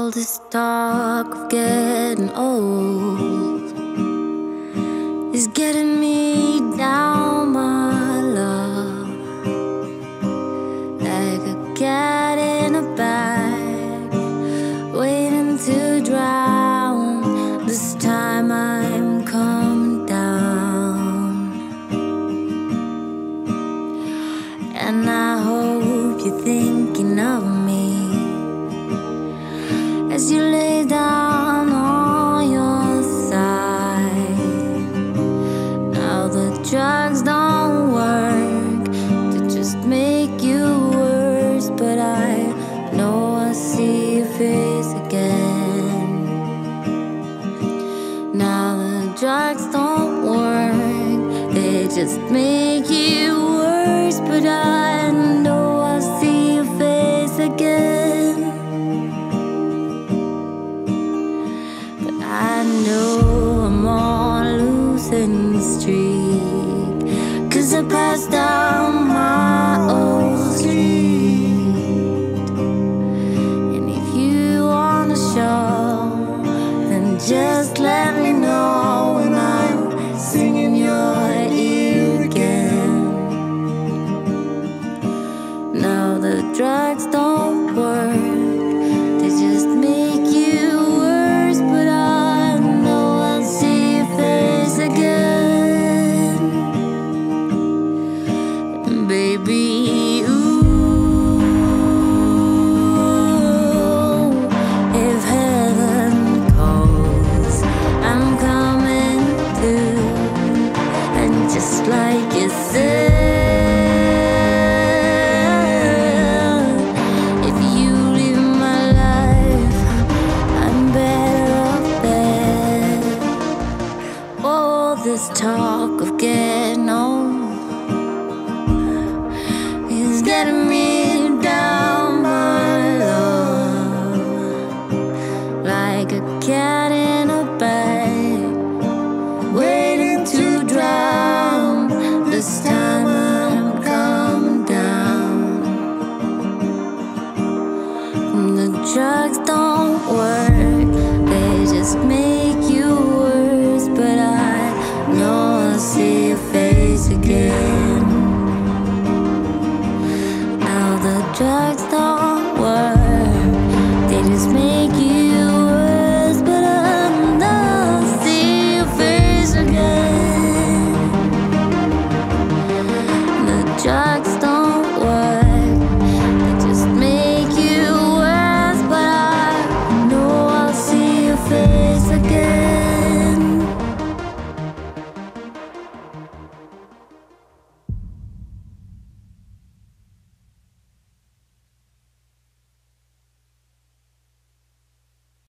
All this talk of getting old is getting me down, my love, like a cat in a bag, waiting to drown. This time I'm coming down, and I hope you're thinking of me as you lay down on your side. Now the drugs don't work, they just make you worse, but I know I'll see your face again. Now the drugs don't work, they just make you worse, but I know I'll see your face again. I know I'm on a losing streak, 'cause I passed down my old street. And if you wanna show, then just let me know when I'm singing your ear again. Now the drugs don't work, they just make you worse, but I know I'll see your face again. And baby, ooh, if heaven calls, I'm coming too. And just like you said, if you leave my life, I'm better off dead. All this talk of getting old is getting me